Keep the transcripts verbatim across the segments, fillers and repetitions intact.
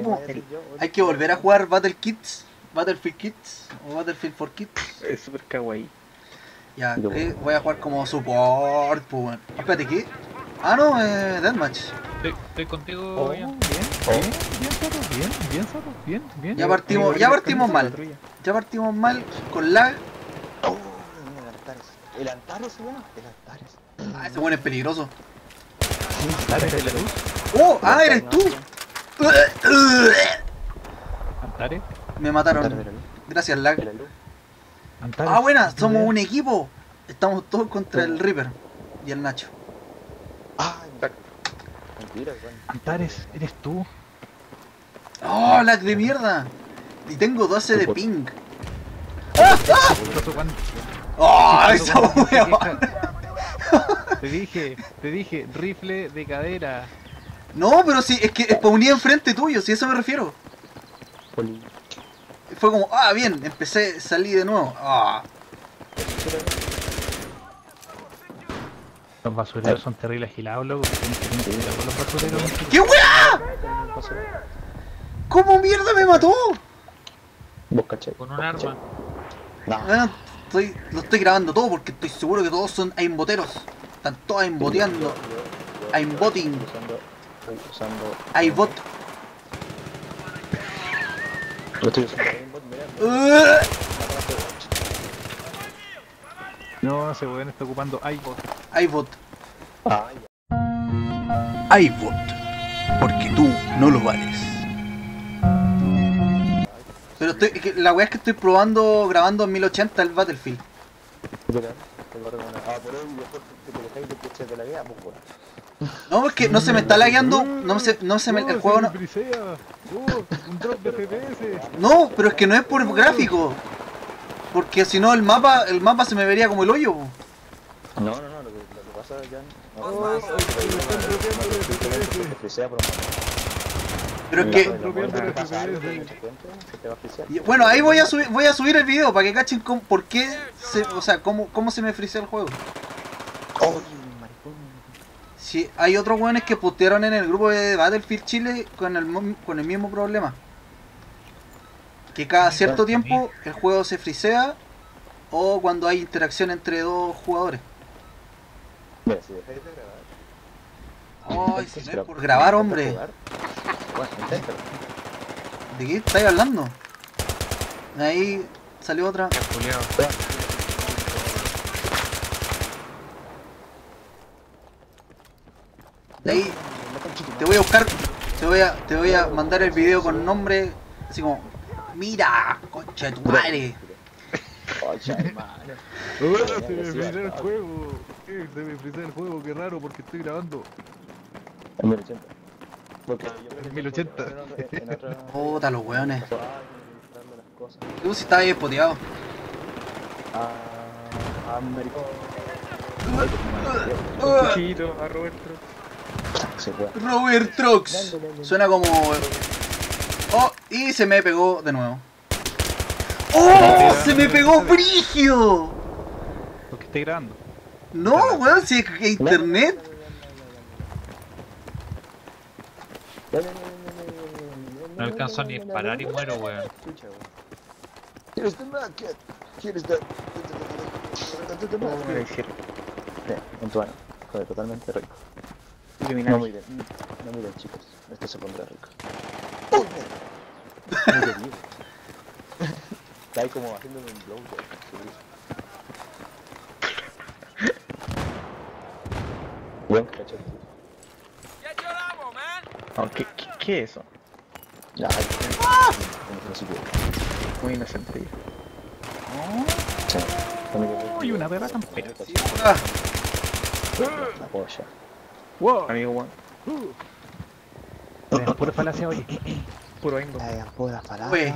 po. Hay que volver a jugar Battle Kids, Battlefield Kids o Battlefield for Kids. Es super kawaii. Ya, eh, voy a jugar como support, pues bueno. Espérate, ¿qué? Ah, no, eh, Deathmatch. Estoy, estoy contigo, Oh, Ian. bien, bien, bien, Sato, bien, bien, Sato, bien, bien. Ya partimos, Amigo, ya amigo, partimos camisa, mal. patrulla. Ya partimos mal con lag. Oh, el Antares. El Antares se llama. El Antares. Ah, ese bueno es peligroso. Antares de la luz. ¡Oh! ¡Ah, eres tú! Antares. Me Antares de mataron. la luz. Gracias, De lag. la luz. Antares. Ah, buena, ¿tú somos ves? un equipo. Estamos todos contra el Reaper y el Nacho. Ah, mentira, bueno. Antares, eres tú. ¡Oh, lag de mierda! Y tengo doce de ping. Chistoso cuando- ¡Oh, chistoso esa cuando se weón! queja. Te dije, te dije, rifle de cadera. No, pero sí, es que spawné enfrente tuyo, si a eso me refiero. Poli. Fue como, ah, bien, empecé, salí de nuevo. Ah. Los basureros son terribles agilados, loco. Tienes que tener cuidado con los basureros. ¡Qué weá! ¿Cómo mierda me mató? Vos cachai. Con un vos arma. cachai. No. Bueno, estoy, lo estoy grabando todo porque estoy seguro que todos son aimboteros. Están todos aimboteando. Aimbotting. Usando. Estoy usando. Aimbot. Lo estoy usando aimbot, mira. Uh, No, ese weón está ocupando iBot. Aimbot. Ah, ya. Aimbot. Porque tú no lo vales. Pero estoy, es que la weá es que estoy probando, grabando en mil ochenta el Battlefield. Espera, te lo recomiendo. Ah, pero después que te dejáis de que eches de la guía, pues bueno. No, es que no se me está lagueando, no se, no se me, el juego no... Un drop de F P S. No, pero es que no es por gráfico. Porque si no el mapa, el mapa se me vería como el hoyo. Po. No, no, no, lo que, lo que pasa, Jan. No, Oh, no, oh, no, oh, no, oh, que te sea, pero Pero es la- que... la muerte F P S. que pasa algo con mucha gente, se te va a frisear. y- Bueno, ahí voy a subir, voy a subir el video para que cachen cómo, por qué se, o sea, cómo, cómo se me frisea el juego. ¡Oh, maricón! Si hay otros weones que putearon en el grupo de Battlefield Chile con el, mo- con el mismo problema. Que cada cierto tiempo el juego se frisea o cuando hay interacción entre dos jugadores. Mira, si dejáis de grabar. Ay, si no es por grabar, hombre. Jugar, bueno, inténtalo. ¿De qué estáis hablando? Ahí salió otra. Juliado. De ahí te voy a buscar, te voy a, te voy a mandar el video con nombre, así como, mira, concha de tu madre. Oye, hermano. Oh, se me frisea el juego. Eh, Se me frisea el juego, qué raro porque estoy grabando. En mil ochenta. Porque yo creo que En mil ochenta. en otra- en otra- Puta los weones. Ay, mostrando las cosas. Tú si estabas ahí espoteado. Ah, americano. Uh, Cuchillito a Roberto. Se fue. Robert Trox. Suena como... Oh, y se me pegó de nuevo. ¡Oh! ¡Se me pegó brigio! Porque estoy grabando. No, weón, si es que internet. No alcanzó ni a disparar y muero, weón. Here's the market. Here's the... ¿Cómo me lo hicieron? Bien, en tu mano. Joder, totalmente rico. No Criminal. miren, no miren chicos. Esto se pondrá rico. ¡Oh, mierda! Muy querido. Está ahí como haciéndome un blow de buen cacho. Oh, ¿qué, qué, ¿Qué es eso? Ya, ay, como que no se puede. Muy inocente yo. Sí, como que- Uy, una perra campera. Ah, La polla. Wow. Amigo, weón. Uh. Pura falacia, oye. Puro ingo. Ay, pura palabra. Oye.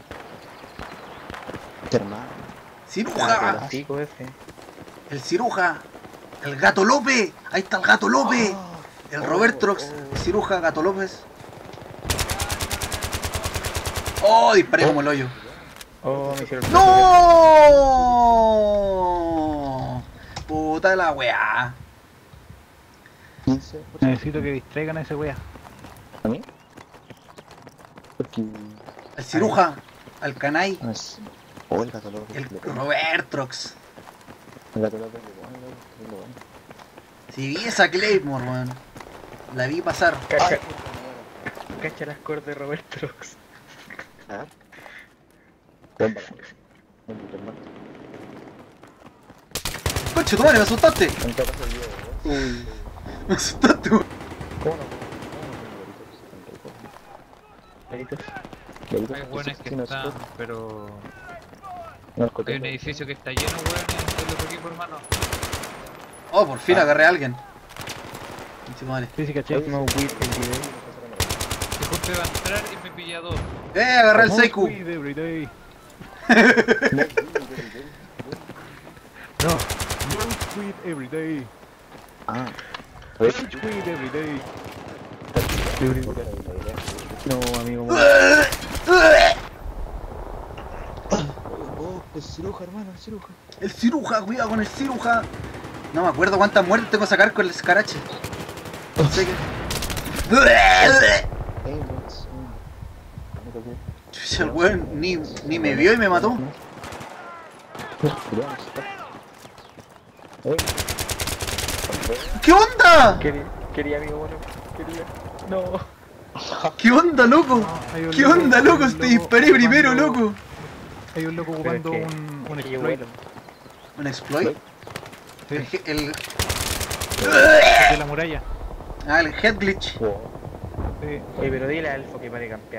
Este hermano. ciruja. Pico ese. El ciruja. El gato López. Ahí está el gato López. El Robert Trox. Ciruja, gato López. Oh, disparé como el hoyo. Oh, me hicieron. ¡No! Puta la weá. quince. Necesito que distraigan a ese wea. ¿A mí? ¿Quién? Al ciruja, al canay, Ah, es... Oh, el gato loco. el le pega. Robertrox. El gato loco le pone, loco, es lo bueno. Si vi esa Claymore, weón. La vi pasar. Cacha, cacha las cores de Roberto Rox. Ah. Bomba. No te mato. Conche, tu madre, me asustaste. En todo caso el video, ¿no? Uy. Me asustaste, weón. ¿Cómo no? ¿Cómo no? Delitos. Delitos. Hay buenos que Sí, no están, es- pero... no es Hay coqueto. un edificio que está lleno, weón, en el otro equipo, hermano. Oh, por fin Ah. agarré a alguien. Conche, tu madre. Sí, sí, caché. No weed el video. Que justo iba a entrar y me pilla dos. Eh, agarré el Smoke Seiku. weed every day. No, sí, No. Smoke weed every day. ah. Rage weed every day. No, amigo. Oh, es ciruja, hermano, es ciruja. El ciruja, cuidado con el ciruja. No me acuerdo cuántas muertes tengo que sacar con el escarache. No sé qué. Eh, no, es- no toqué. Chucha, el weón ni, ni me vio y me mató. Cuidado, está. Eh. ¿Qué onda? Quería, quería, amigo, bueno. Quería. No. ¿Qué onda, loco? Hay un ¿Qué loco- onda, hay loco? un Te loco disparé primero, ocupando- loco. Hay un loco Pero es ocupando que- un, un es que yo exploit. vuelo. ¿Un exploit? Sí, El, ge- el, de la muralla. ah, el head glitch. Wow. Sí. Oye, pero dile a Elfo que pare de campear.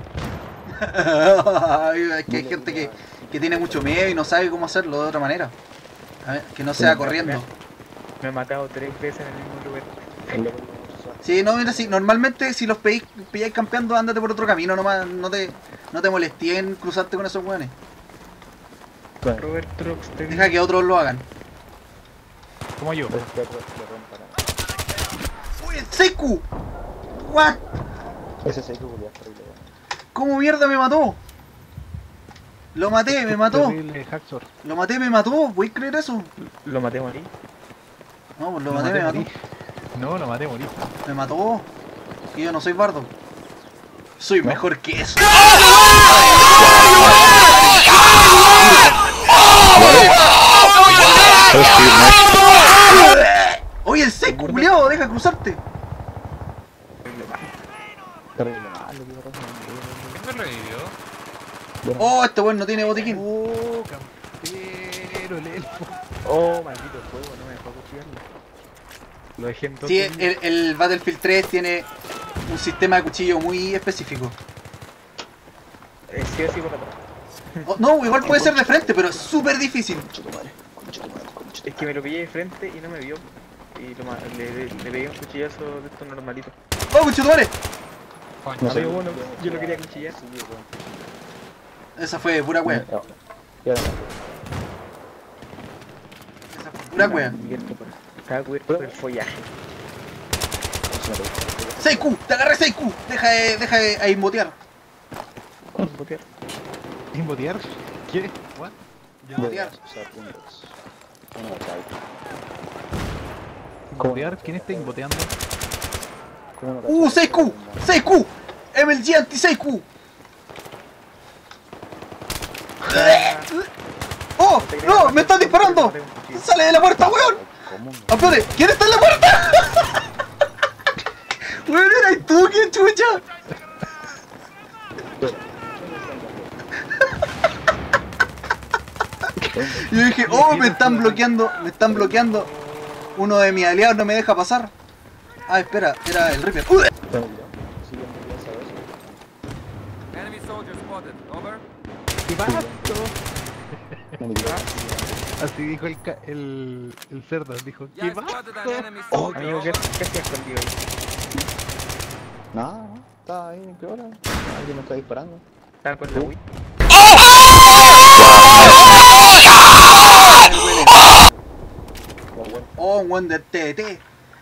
Es que hay gente que, que tiene mucho miedo y no sabe cómo hacerlo de otra manera. A ver, que no sea corriendo. Me ha matado tres veces en el mismo lugar. El loco lo usa. Sí, no, mira, sí, normalmente si los pilláis, pilláis campeando, ándate por otro camino nomás, no te, no te molestes en cruzarte con esos weones. Bueno, Robert Trox, te Deja que otros lo hagan. Como yo. pues ya pues, le rompan. ¡Uy, el Seiku! ¿What? Ese se hizo culiar terrible, weón. ¿Cómo mierda me mató? Lo maté, me mató. Terrible Haxor. Lo maté, me mató. ¿Puedes creer eso? lo maté a morir. No, pues lo maté, me mató. morí. No, no maté, morí. Me mató. Y yo no soy bardo. Soy mejor que eso. Oye, el Seiku, culiao, deja cruzarte. Terrible malo, tío, razón. ¿Quién me revivió? Bueno, Oh, este weón no tiene botiquín. Oh, campero, el elfo. Oh, maldito fuego, no me dejó cuchillarlo. Lo dejé en dos Sí, segundos. el, el Battlefield tres tiene un sistema de cuchillo muy específico. Eh, sí o sí por atrás. Oh, no, igual puede ser de frente, pero es súper difícil. concha tu madre, concha tu madre, concha tu Es que me lo pillé de frente y no me vio. Y lo ma- le, le, le pegué un cuchillazo de estos normalitos. ¡Oh, conchetumare! Coño, No sé. Amigo, bueno, yo lo quería cuchillar. Sí, weón. Esa fue pura wea. Ya, ya, ya. Esa fue pura wea. Cubierto por- Estaba cubierto por el follaje. Eso no te gusta. Seiku, te agarré Seiku. Deja de, deja de ahí motear. Botear. ¿Inbotear? ¿Qué? ¿What? Motear. Deberías usar Windows. Una cachai. ¿Inbotear? ¿Quién está inboteando? ¿Cómo no ¡Uh, cachai? Seiku! ¡Seiku! ¡M L G anti-Seiku! ¡Oh! ¡No! ¡Me están disparando! ¡Sale de la puerta, weón! ¿Cómo no? ¡Ah, espérate! ¿Quién está en la puerta? ¡Weón, eres tú, qué chucha! Y yo dije, oh, me están bloqueando, me están bloqueando. Uno de mis aliados no me deja pasar. Ah, espera, era el Reaper. ¡Uh! Bueno, ya. Sí, yo no quería saber eso. Enemy soldier spotted. Over. ¿Qué pasa? No me digas. Así dijo el, ca- el, el cerdo, dijo, Yeah, ¿qué I pasa? spotted an enemy Oh, soldier. Amigo, ¿qué, Over. qué hacía escondido ahí? No, no, estaba ahí, ¿qué hora? Alguien me está disparando. Estaba con la Wii. Oh, bueno. Oh, un weón de T T.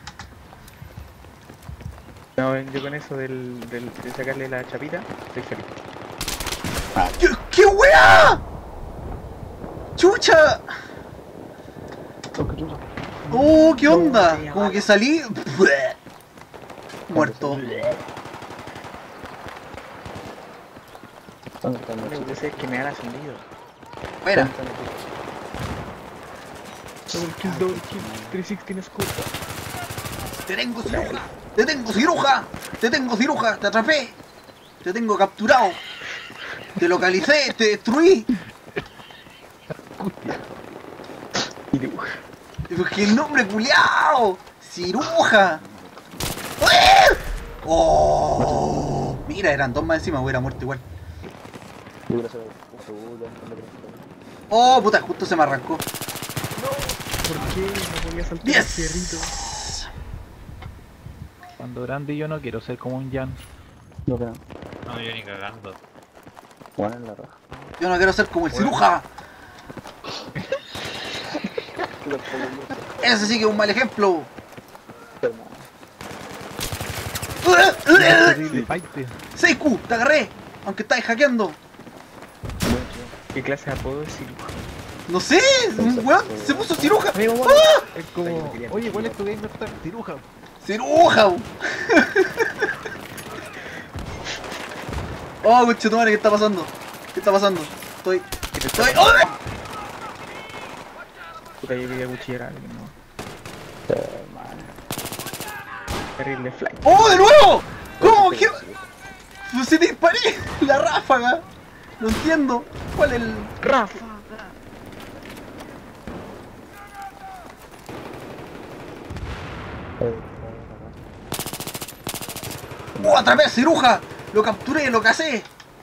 No, yo con eso del, del, de sacarle la chapita, estoy feliz. ¿Qué, qué weá? ¡Chucha! Oh, qué chucha. Oh, ¿qué onda? Como que salí... Muerto. ¿Dónde están Lo los único que chicos? sé es que me han ascendido. Buena. ¿Dónde están los chicos? Double kill, double kill. trescientos sesenta escudo. Te tengo ciruja. Te tengo ciruja. Te tengo ciruja. Te atrapé. Te tengo capturado. Te localicé. Te destruí. Ciruja. Porque el nombre culiao. Ciruja. ¡Eh! Oh. Mira, eran dos más encima. Hubiera muerto igual. Yo quiero saber. Uf, uh, ¿dónde están los chicos? Oh, puta, justo se me arrancó. ¿Por qué no podía saltar el fierrito? Yes. Cuando grande yo no quiero ser como un Jan. No, que no. No, yo ni cagando. Juan en la raja. Yo no quiero ser como el ciruja. Tú tampoco, mucho. Ese sí que es un mal ejemplo. Hermano. Terrible, paite. seis Q, te agarré. Aunque estáis hackeando. Mucho. ¿Qué clase de apodo es ciruja? No sé, un weón se puso ciruja. Amigo, bueno, Es como, oye, ¿cuál es tu gamer tag? Ciruja. ¡Ciruja! Oh, conchetumare, ¿qué está pasando? ¿Qué está pasando? Estoy... Estoy... ¡Oh! Puta, yo quería cuchillar a alguien, ¿no? Hermano. Terrible flight. ¡Oh, de nuevo! ¿Cómo? ¿Qué? Pues si te disparé la ráfaga. No entiendo. ¿Cuál es el...? ¡Rafa! ¡Oh, atrapé a ciruja! Lo capturé, lo casé.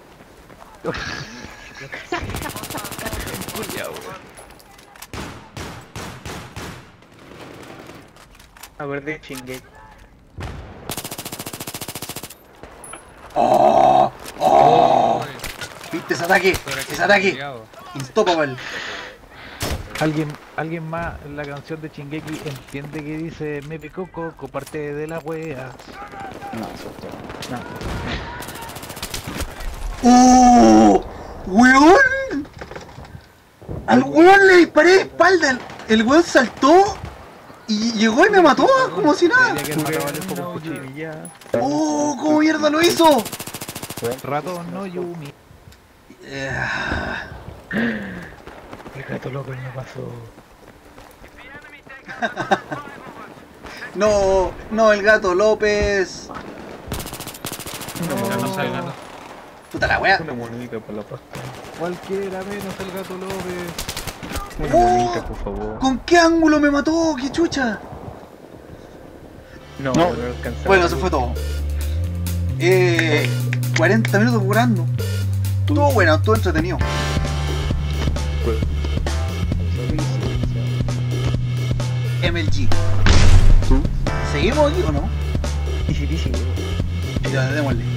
Acordé de Shingeki. ¡Oh! ¡Oh! Uy, ¿Viste ese ataque? pero es que Ese ataque. culiao. Instoppable. ¿Alguien, alguien más en la canción de Shingeki entiende que dice me picó coco, parte de la wea? No, suerte. No. ¡Oh! ¡Weón! Al weón le disparé de espalda. El, el weón saltó y llegó y me mató como si nada. Debería que el mataba al No, con cuchillo. Yumi, ya. ¡Oh! ¿Cómo mierda lo hizo? Rato no Yumi. Eh, El gato loco me pasó. No, no, el gato López. Ya no salga, no. Puta la wea. Una monedita por la pasta. Cualquiera menos el gato López. Una Oh. monedita, por favor. ¿Con qué ángulo me mató? ¡Qué chucha! No, No. no, alcanzaba. Bueno, eso fue todo. Eh, cuarenta minutos jugando. Estuvo bueno, estuvo entretenido. M L G. ¿Seguimos aquí o no? Y sí, sí, sí. Ya, démosle.